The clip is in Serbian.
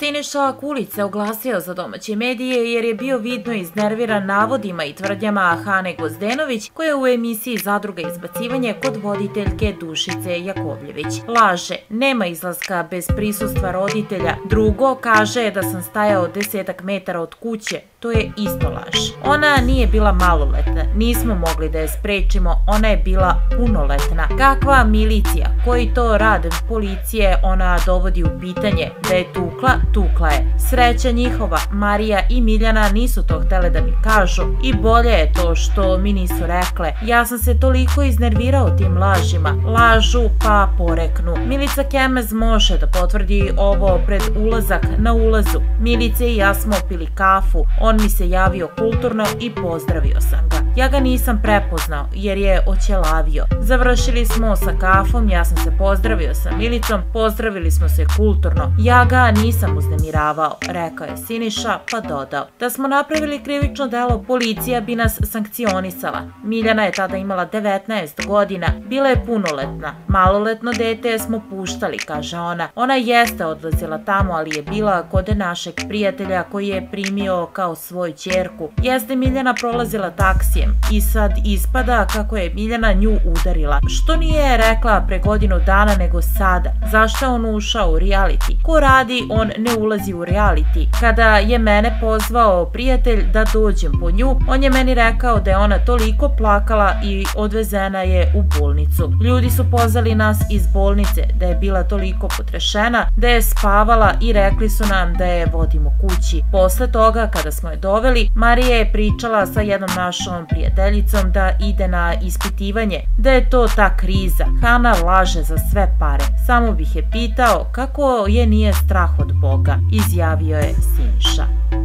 Siniša Kulić se oglasio za domaće medije jer je bio vidno iznerviran navodima i tvrdnjama Hane Gvozdenović, koja je u emisiji Zadruga izbacivanje kod voditeljke Dušice Jakovljević. Laže, nema izlaska bez prisustva roditelja. Drugo, kaže da sam stajao 10 metara od kuće. To je isto laž. Ona nije bila maloletna, nismo mogli da je sprečimo, ona je bila punoletna. Kakva milicija, koji to rad policije ona dovodi u pitanje? Da je tukla, tukla je. Sreća njihova, Marija i Miljana nisu to htele da mi kažu i bolje je to što mi nisu rekle. Ja sam se toliko iznervirao tim lažima. Lažu pa poreknu. Milica Kemez može da potvrdi ovo pred ulazak na ulazu. Milica i ja smo pili kafu. On mi se javio kulturno i pozdravio sam ga. Ja ga nisam prepoznao jer je oćelavio. Završili smo sa kafom, ja sam se pozdravio sa Milicom, pozdravili smo se kulturno. Ja ga nisam uznemiravao, rekao je Siniša, pa dodao. Da smo napravili krivično delo, policija bi nas sankcionisala. Miljana je tada imala 19 godina, bila je punoletna. Maloletno dete smo puštali, kaže ona. Ona jeste odlazila tamo, ali je bila kod našeg prijatelja koji je primio kao svoju ćerku. Jeste Miljana prolazila taksijem i sad ispada kako je Miljana nju udarila. Što nije rekla pre godinu dana nego sada? Zašto je on ušao u reality? Ko radi, on ne ulazi u reality. Kada je mene pozvao prijatelj da dođem po nju, on je meni rekao da je ona toliko plakala i odvezena je u bolnicu. Ljudi su pozvali nas iz bolnice, da je bila toliko potrešena, da je spavala i rekli su nam da je vodimo kući. Posle toga, kada smo je doveli, Marija je pričala sa jednom našom prijateljicom da ide na ispitivanje, da je to ta kriza. Hana laže za sve pare. Samo bih je pitao kako je nije strah od Boga, izjavio je Siniša.